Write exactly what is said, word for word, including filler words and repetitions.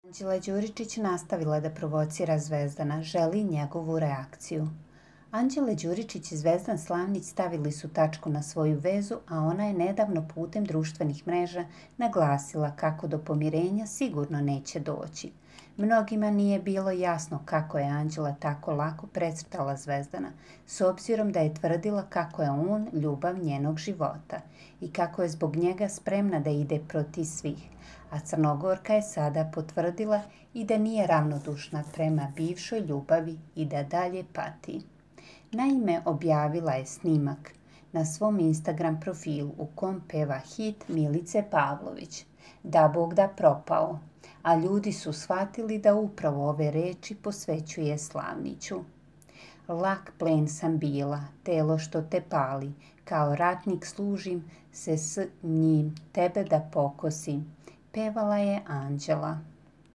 Anđela Đuričić nastavila da provocira Zvezdana, želi njegovu reakciju. Anđela Đuričić i Zvezdan Slavnić stavili su tačku na svoju vezu, a ona je nedavno putem društvenih mreža naglasila kako do pomirenja sigurno neće doći. Mnogima nije bilo jasno kako je Anđela tako lako precrtala Zvezdana, s obzirom da je tvrdila kako je on ljubav njenog života i kako je zbog njega spremna da ide protiv svih, a Crnogorka je sada potvrdila i da nije ravnodušna prema bivšoj ljubavi i da dalje pati. Naime, objavila je snimak na svom Instagram profilu u kom peva hit Milice Pavlović, Da Bog da propao, a ljudi su shvatili da upravo ove reči posvećuje Slavniću. Lak plen sam bila, telo što te pali, kao ratnik služim se s njim, tebe da pokosim, pevala je Anđela.